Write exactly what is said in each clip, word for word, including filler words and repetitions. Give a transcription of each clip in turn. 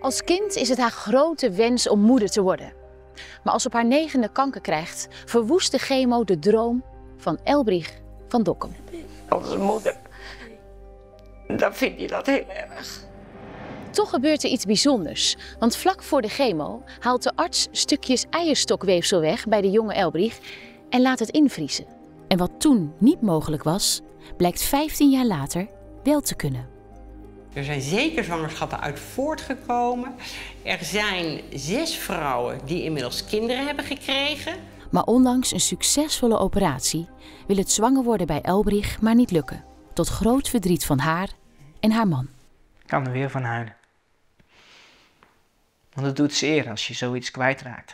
Als kind is het haar grote wens om moeder te worden. Maar als ze op haar negende kanker krijgt, verwoest de chemo de droom van Elbrich van Dokkum. Als moeder, dan vind je dat heel erg. Toch gebeurt er iets bijzonders, want vlak voor de chemo haalt de arts stukjes eierstokweefsel weg bij de jonge Elbrich en laat het invriezen. En wat toen niet mogelijk was, blijkt vijftien jaar later wel te kunnen. Er zijn zeker zwangerschappen uit voortgekomen. Er zijn zes vrouwen die inmiddels kinderen hebben gekregen. Maar ondanks een succesvolle operatie wil het zwanger worden bij Elbrich maar niet lukken. Tot groot verdriet van haar en haar man. Ik kan er weer van huilen. Want het doet zeer als je zoiets kwijtraakt.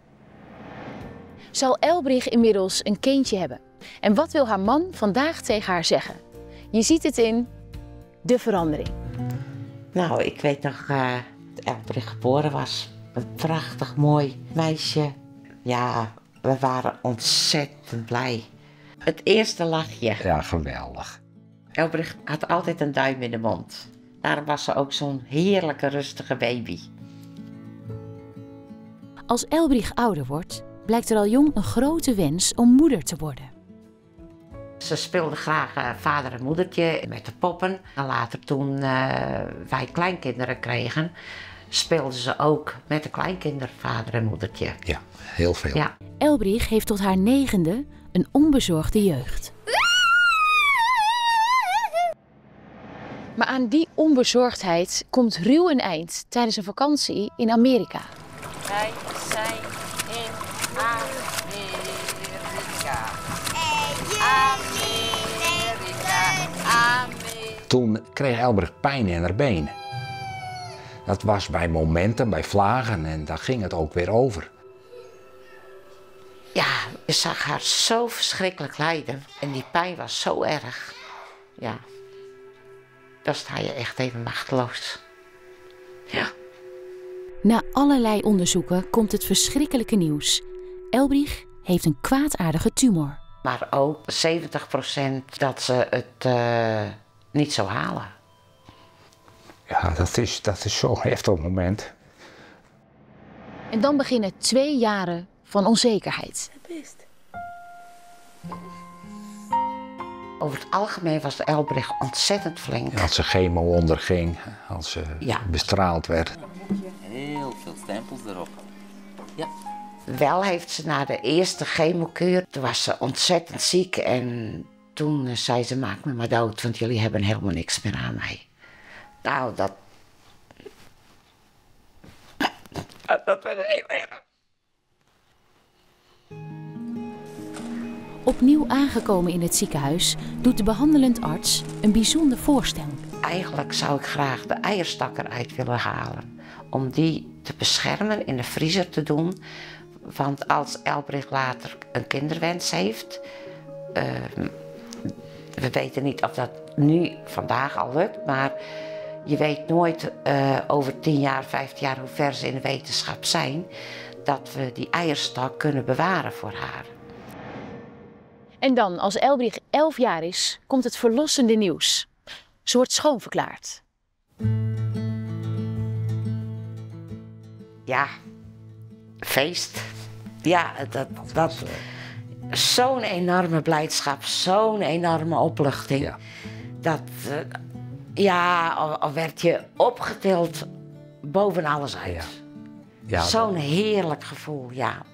Zal Elbrich inmiddels een kindje hebben? En wat wil haar man vandaag tegen haar zeggen? Je ziet het in De Verandering. Nou, ik weet nog uh, dat Elbrich geboren was. Een prachtig mooi meisje. Ja, we waren ontzettend blij. Het eerste lachje. Ja, geweldig. Elbrich had altijd een duim in de mond. Daarom was ze ook zo'n heerlijke, rustige baby. Als Elbrich ouder wordt, blijkt er al jong een grote wens om moeder te worden. Ze speelde graag uh, vader en moedertje met de poppen. En later, toen uh, wij kleinkinderen kregen, speelde ze ook met de kleinkinderen vader en moedertje. Ja, heel veel. Ja. Elbrich heeft tot haar negende een onbezorgde jeugd. Maar aan die onbezorgdheid komt ruw een eind tijdens een vakantie in Amerika. Wij zijn in Amerika. Amerika, Amerika. Toen kreeg Elbrich pijn in haar benen. Dat was bij momenten, bij vlagen en daar ging het ook weer over. Ja, je zag haar zo verschrikkelijk lijden en die pijn was zo erg. Ja, dan sta je echt even machteloos. Ja. Na allerlei onderzoeken komt het verschrikkelijke nieuws. Elbrich heeft een kwaadaardige tumor. Maar ook zeventig procent dat ze het uh, niet zou halen. Ja, dat is, dat is zo'n heftig moment. En dan beginnen twee jaren van onzekerheid. Over het algemeen was de Elbrich ontzettend flink. Als ze chemo onderging, als ze ja. bestraald werd. Heel veel stempels erop. Ja. Wel heeft ze na de eerste chemokuur, toen was ze ontzettend ziek en toen zei ze, maak me maar dood, want jullie hebben helemaal niks meer aan mij. Nou, dat... dat was heel erg. Opnieuw aangekomen in het ziekenhuis doet de behandelend arts een bijzonder voorstel. Eigenlijk zou ik graag de eierstak eruit willen halen. Om die te beschermen, in de vriezer te doen. Want als Elbrich later een kinderwens heeft... Uh, we weten niet of dat nu, vandaag al lukt, maar... je weet nooit uh, over tien jaar, vijftien jaar hoe ver ze in de wetenschap zijn... dat we die eierstak kunnen bewaren voor haar. En dan, als Elbrich elf jaar is, komt het verlossende nieuws. Ze wordt schoonverklaard. Ja, feest. Ja, dat, dat, zo'n enorme blijdschap, zo'n enorme opluchting. Ja, dat, uh, ja al, al werd je opgetild boven alles uit. Ja. Ja, zo'n heerlijk gevoel, ja.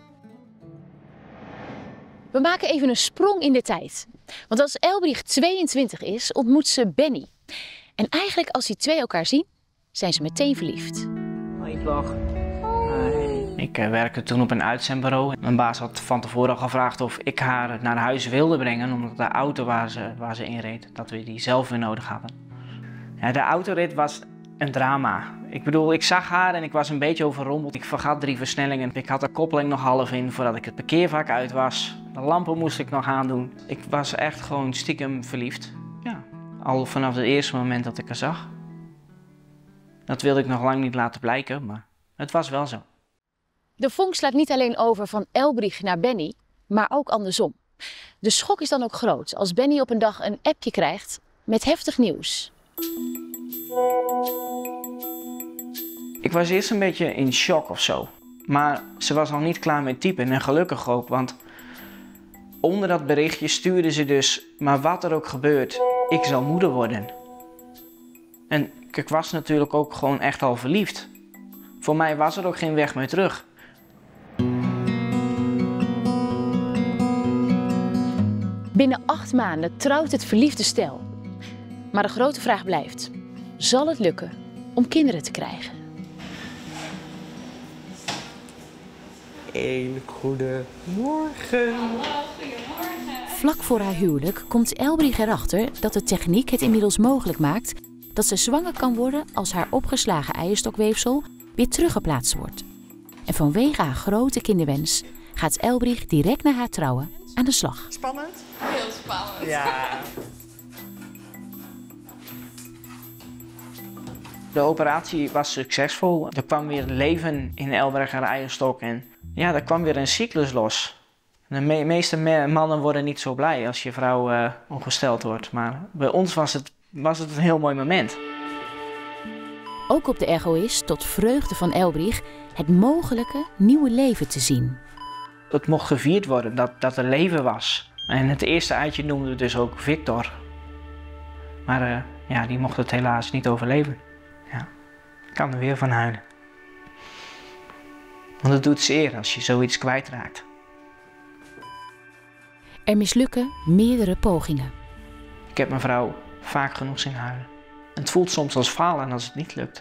We maken even een sprong in de tijd. Want als Elbrich tweeëntwintig is, ontmoet ze Benny. En eigenlijk als die twee elkaar zien, zijn ze meteen verliefd. Hoi, Log. Ik uh, werkte toen op een uitzendbureau. Mijn baas had van tevoren al gevraagd of ik haar naar huis wilde brengen, omdat de auto waar ze, waar ze in reed, dat we die zelf weer nodig hadden. Ja, de autorit was een drama. Ik bedoel, ik zag haar en ik was een beetje overrompeld. Ik vergat drie versnellingen. Ik had de koppeling nog half in voordat ik het parkeervak uit was. De lampen moest ik nog aandoen. Ik was echt gewoon stiekem verliefd. Ja, al vanaf het eerste moment dat ik haar zag. Dat wilde ik nog lang niet laten blijken, maar het was wel zo. De vonk slaat niet alleen over van Elbrich naar Benny, maar ook andersom. De schok is dan ook groot als Benny op een dag een appje krijgt met heftig nieuws. Ik was eerst een beetje in shock of zo. Maar ze was nog niet klaar met typen en gelukkig ook, want onder dat berichtje stuurde ze dus, maar wat er ook gebeurt, ik zal moeder worden. En ik was natuurlijk ook gewoon echt al verliefd. Voor mij was er ook geen weg meer terug. Binnen acht maanden trouwt het verliefde stel. Maar de grote vraag blijft, zal het lukken om kinderen te krijgen? Een goede morgen. Vlak voor haar huwelijk komt Elbrich erachter dat de techniek het inmiddels mogelijk maakt dat ze zwanger kan worden als haar opgeslagen eierstokweefsel weer teruggeplaatst wordt. En vanwege haar grote kinderwens gaat Elbrich direct na haar trouwen aan de slag. Spannend? Heel spannend. Ja. De operatie was succesvol. Er kwam weer leven in Elbrich haar eierstok en ja, er kwam weer een cyclus los. De me meeste me mannen worden niet zo blij als je vrouw uh, ongesteld wordt, maar bij ons was het, was het een heel mooi moment. Ook op de echo is, tot vreugde van Elbrich, het mogelijke nieuwe leven te zien. Het mocht gevierd worden dat, dat er leven was. En het eerste eitje noemden we dus ook Victor. Maar uh, ja, die mocht het helaas niet overleven. Ja, ik kan er weer van huilen. Want het doet zeer als je zoiets kwijtraakt. Er mislukken meerdere pogingen. Ik heb mijn vrouw vaak genoeg zien huilen. Het voelt soms als falen als het niet lukt.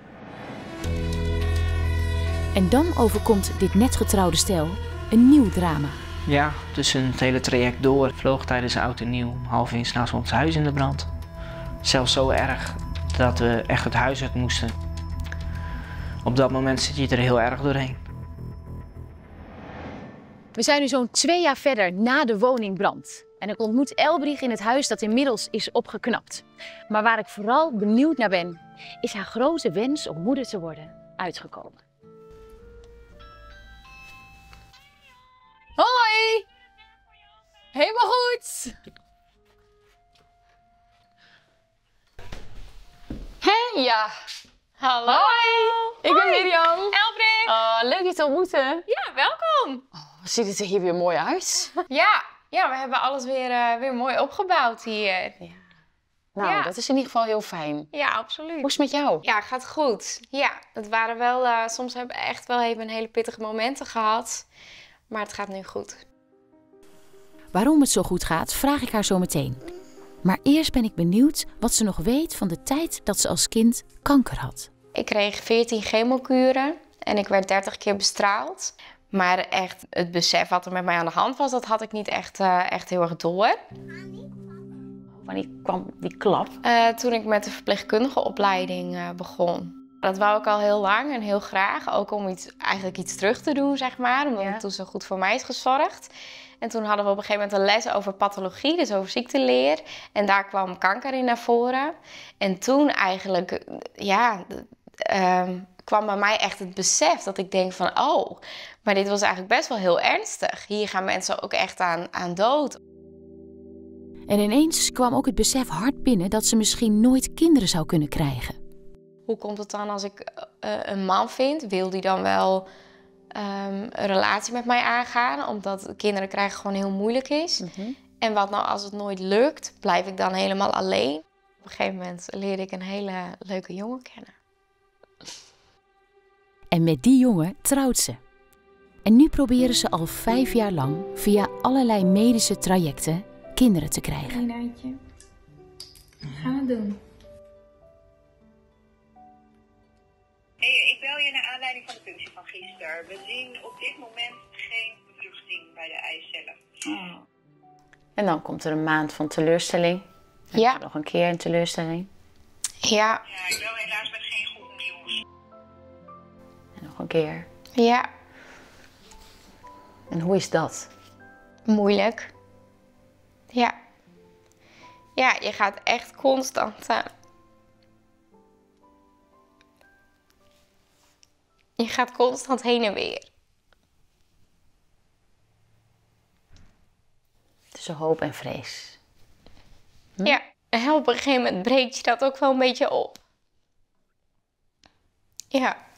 En dan overkomt dit net getrouwde stel een nieuw drama. Ja, tussen het hele traject door vloog tijdens oud en nieuw half één 's nachts ons huis in de brand. Zelfs zo erg dat we echt het huis uit moesten. Op dat moment zit je er heel erg doorheen. We zijn nu zo'n twee jaar verder na de woningbrand. En ik ontmoet Elbrich in het huis dat inmiddels is opgeknapt. Maar waar ik vooral benieuwd naar ben, is haar grote wens om moeder te worden uitgekomen. Hoi! Helemaal goed! Hey, ja. Hallo. Hoi. Ik ben Mirjam. Elbrich. Oh, leuk je te ontmoeten. Ja, welkom. Oh, ziet het er hier weer mooi uit? Ja, ja we hebben alles weer, uh, weer mooi opgebouwd hier. Ja. Nou, ja. Dat is in ieder geval heel fijn. Ja, absoluut. Hoe is het met jou? Ja, gaat goed. Ja, het waren wel, uh, soms hebben we echt wel even een hele pittige momenten gehad. Maar het gaat nu goed. Waarom het zo goed gaat, vraag ik haar zo meteen. Maar eerst ben ik benieuwd wat ze nog weet van de tijd dat ze als kind kanker had. Ik kreeg veertien chemokuren en ik werd dertig keer bestraald. Maar echt het besef wat er met mij aan de hand was, dat had ik niet echt, uh, echt heel erg door. Wanneer kwam die klap? Uh, toen ik met de verpleegkundige opleiding uh, begon. Dat wou ik al heel lang en heel graag. Ook om iets, eigenlijk iets terug te doen, zeg maar. Omdat ja. het toen zo goed voor mij is gezorgd. En toen hadden we op een gegeven moment een les over pathologie, dus over ziekteleer. En daar kwam kanker in naar voren. En toen eigenlijk, ja, uh, kwam bij mij echt het besef dat ik denk van, oh, maar dit was eigenlijk best wel heel ernstig. Hier gaan mensen ook echt aan, aan dood. En ineens kwam ook het besef hard binnen dat ze misschien nooit kinderen zou kunnen krijgen. Hoe komt het dan als ik uh, een man vind? Wil die dan wel um, een relatie met mij aangaan? Omdat kinderen krijgen gewoon heel moeilijk is. Mm-hmm. En wat nou als het nooit lukt? Blijf ik dan helemaal alleen? Op een gegeven moment leerde ik een hele leuke jongen kennen. En met die jongen trouwt ze. En nu proberen ze al vijf jaar lang via allerlei medische trajecten kinderen te krijgen. Een uitje. Gaan we doen. Hey, ik bel je naar aanleiding van de punctie van gisteren. We zien op dit moment geen bevruchting bij de eicellen. Oh. En dan komt er een maand van teleurstelling. En ja. Nog een keer een teleurstelling. Ja. Ja, ik bel helaas met geen goed nieuws. En nog een keer. Ja. En hoe is dat? Moeilijk. Ja. Ja, je gaat echt constant... Uh, je gaat constant heen en weer. Tussen hoop en vrees. Hm? Ja, en op een gegeven moment breekt je dat ook wel een beetje op. Ja.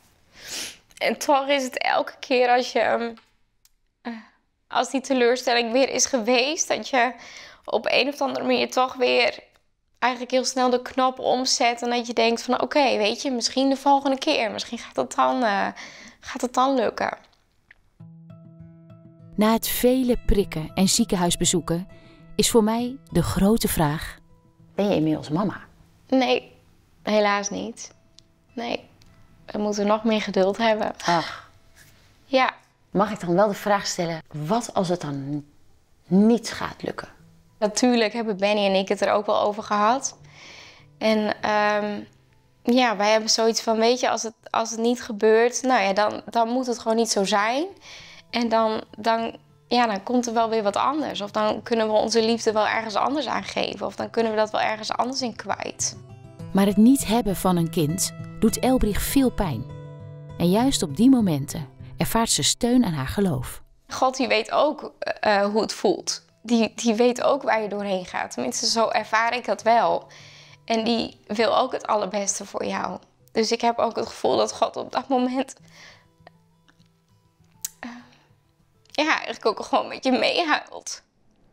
En toch is het elke keer als je... Uh, als die teleurstelling weer is geweest... dat je op een of andere manier toch weer... eigenlijk heel snel de knop omzet... en dat je denkt van oké, okay, weet je... misschien de volgende keer. Misschien gaat het dan, uh, gaat het dan lukken. Na het vele prikken en ziekenhuisbezoeken... is voor mij de grote vraag... Ben je inmiddels mama? Nee, helaas niet. Nee, we moeten nog meer geduld hebben. Ach. Ja. Mag ik dan wel de vraag stellen... wat als het dan niet gaat lukken? Natuurlijk hebben Benny en ik het er ook wel over gehad. En um, ja, wij hebben zoiets van... weet je, als het, als het niet gebeurt... nou ja, dan, dan moet het gewoon niet zo zijn. En dan... dan Ja, dan komt er wel weer wat anders. Of dan kunnen we onze liefde wel ergens anders aan geven. Of dan kunnen we dat wel ergens anders in kwijt. Maar het niet hebben van een kind doet Elbrich veel pijn. En juist op die momenten ervaart ze steun aan haar geloof. God die weet ook uh, hoe het voelt. Die, die weet ook waar je doorheen gaat. Tenminste, zo ervaar ik dat wel. En die wil ook het allerbeste voor jou. Dus ik heb ook het gevoel dat God op dat moment... ja, eigenlijk ook gewoon met je meehuilt.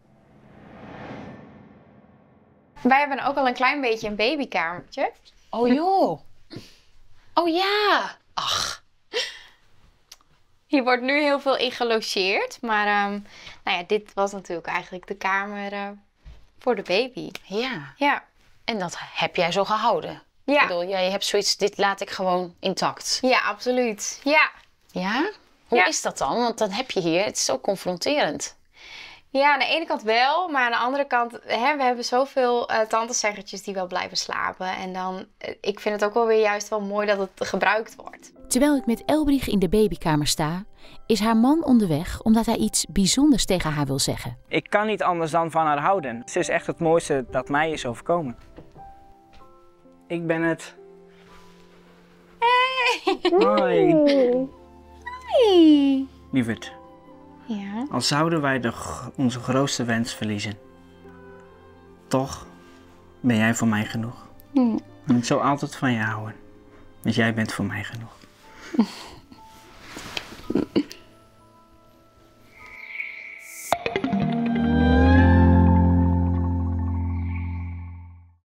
Wij hebben ook al een klein beetje een babykamertje. Oh joh. Oh ja. Ach. Hier wordt nu heel veel in gelogeerd. Maar um, nou ja, dit was natuurlijk eigenlijk de kamer uh, voor de baby. Ja. Ja. En dat heb jij zo gehouden? Ja. Ik bedoel, jij hebt zoiets, dit laat ik gewoon intact. Ja, absoluut. Ja. Ja? Hoe ja. is dat dan? Want dan heb je hier, het is zo confronterend. Ja, aan de ene kant wel, maar aan de andere kant, hè, we hebben zoveel uh, tantezeggertjes die wel blijven slapen. En dan, uh, ik vind het ook wel weer juist wel mooi dat het gebruikt wordt. Terwijl ik met Elbrich in de babykamer sta, is haar man onderweg omdat hij iets bijzonders tegen haar wil zeggen. Ik kan niet anders dan van haar houden. Ze is echt het mooiste dat mij is overkomen. Ik ben het. Hey! Hoi. Hoi. Lieverd. Ja. Al zouden wij de, onze grootste wens verliezen, toch ben jij voor mij genoeg. Mm. En ik zal altijd van je houden, want jij bent voor mij genoeg.